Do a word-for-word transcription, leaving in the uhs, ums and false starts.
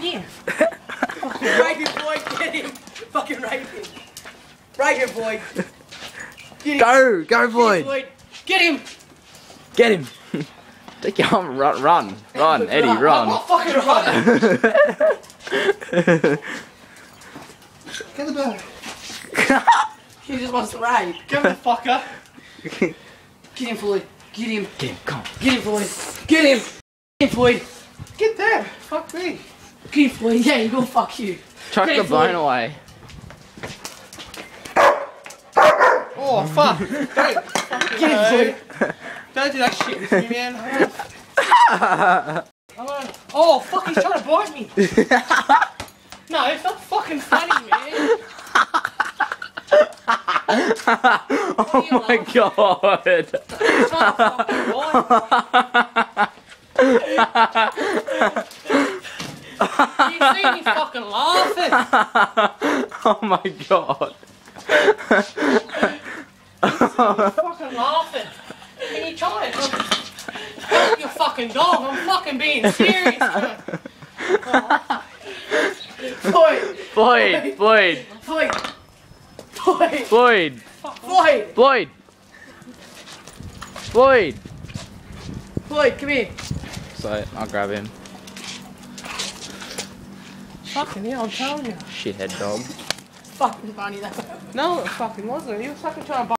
here. Fucking right here, Floyd. Get him. Fucking right here. Right here, Floyd. Get him. Go, go, Floyd. Get him. Get him. Take your arm, run, run, run, Eddie, run. I'm fucking run. Get the bell. He just wants to ride. Get the fucker. Get him, Floyd. Get him. Get him, come on. Get him, Floyd. Get him. Get him, Floyd. Get there. Fuck me. Get him, Floyd. Yeah, you go fuck you. Chuck Get the him, Floyd. bone away. Oh fuck. Don't fucking Get him, Floyd. Don't do that shit with me, man. I'm gonna... Oh fuck, he's trying to bite me. No, it's not fucking funny, man. Oh my god. It's not fucking right. You see me fucking laughing. Oh my god. Fucking laughing. Can you try it? Help your fucking dog. I'm fucking being serious. Oh. Floyd. Floyd, Floyd, Floyd. Floyd. Floyd, Floyd. Floyd, Floyd. Floyd, come here. So I'll grab him. Fucking hell, I'm telling you. Shithead dog. Fucking funny that. No, it fucking wasn't. He was fucking trying to bite.